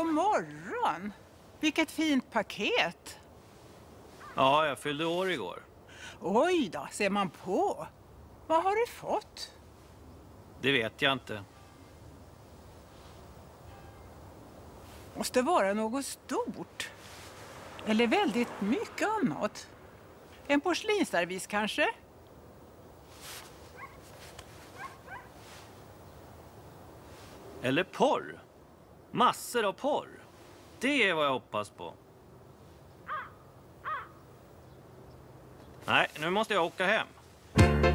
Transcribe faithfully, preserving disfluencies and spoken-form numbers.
god morgon. Vilket fint paket. Ja, jag fyllde år igår. Oj då, ser man på. Vad har du fått? Det vet jag inte. Måste vara något stort. Eller väldigt mycket annat. En porslinsservis kanske? Eller porr. Massor av porr. Det är vad jag hoppas på. Nej, nu måste jag åka hem.